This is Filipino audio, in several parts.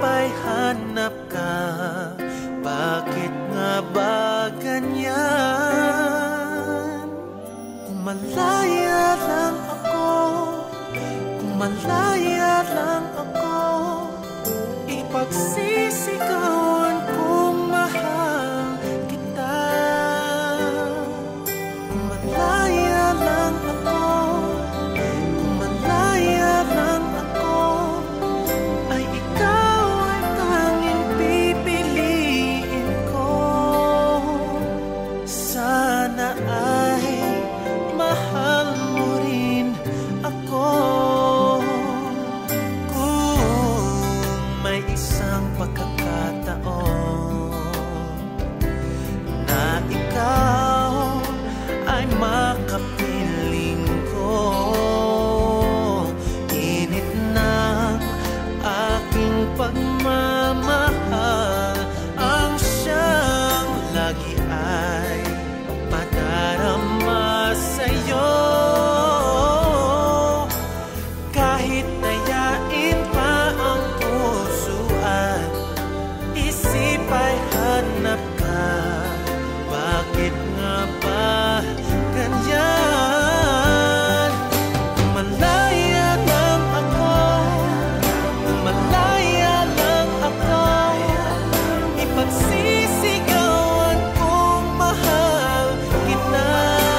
ba'y hanap ka? Bakit nga ba ganyan? Kung malaya lang ako, kung malaya lang ako, ipagsisigawan kung mahal kita. Kung malaya lang ako, kung malaya lang ako, ay ikaw ang tanging pipiliin ko. Sana ay mahal mo rin ako. Isang pagkakataon na ikaw ay makapiling ko. Init ng aking pagmamahal ang siyang lagi ay madarama sa'yo. Kahit nayain pa ang puso at isip ay hanap ka, bakit nga ba ganyan? Kung malaya lang ako, kung malaya lang ako, ipagsisigawan kung mahal kita.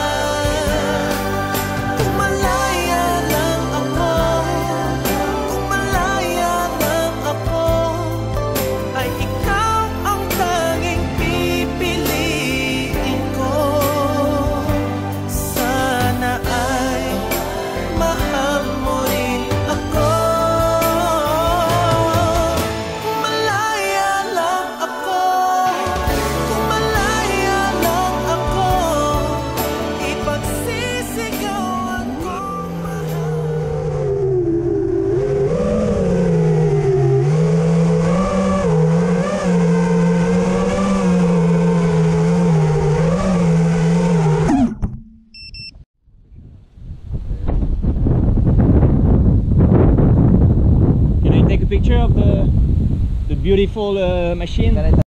Kung malaya lang ako, kung malaya lang ako, ay ikaw ang tanging pipiliin ko. Sana ay mahal mo rin ako. Kung malaya lang ako, kung malaya lang ako, ipagsisigawan kung mahal. Can I take a picture of the beautiful machine?